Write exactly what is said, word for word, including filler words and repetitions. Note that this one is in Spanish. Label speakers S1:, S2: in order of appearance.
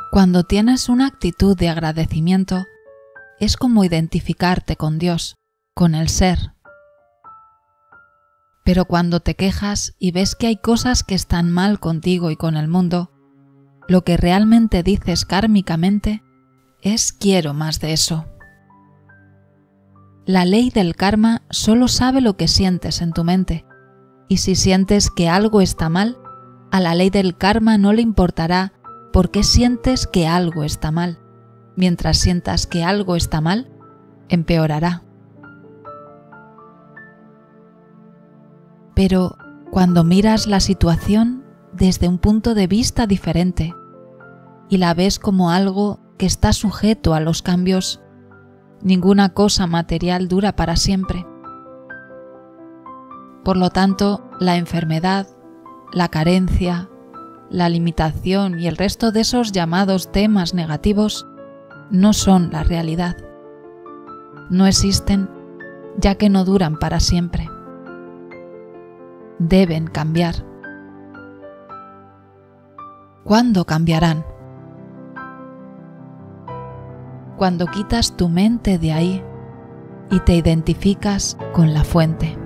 S1: Cuando tienes una actitud de agradecimiento, es como identificarte con Dios, con el ser. Pero cuando te quejas y ves que hay cosas que están mal contigo y con el mundo, lo que realmente dices kármicamente es quiero más de eso. La ley del karma solo sabe lo que sientes en tu mente, y si sientes que algo está mal, a la ley del karma no le importará por qué sientes que algo está mal. Mientras sientas que algo está mal, empeorará. Pero cuando miras la situación desde un punto de vista diferente y la ves como algo que está sujeto a los cambios, ninguna cosa material dura para siempre. Por lo tanto, la enfermedad, la carencia, la limitación y el resto de esos llamados temas negativos no son la realidad. No existen, ya que no duran para siempre. Deben cambiar. ¿Cuándo cambiarán? Cuando quitas tu mente de ahí y te identificas con la fuente.